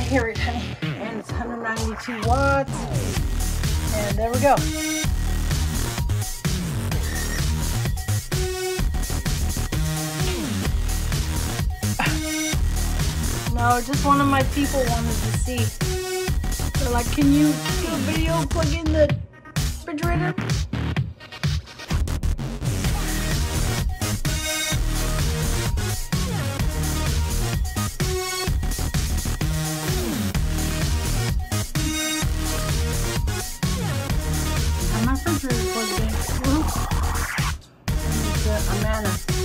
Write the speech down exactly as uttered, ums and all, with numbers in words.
hear it, honey. And it's one hundred ninety-two watts. And there we go. No, just one of my people wanted to see. They're like, can you do a video, plug in the refrigerator? And my refrigerator plugged in. It's the Amana.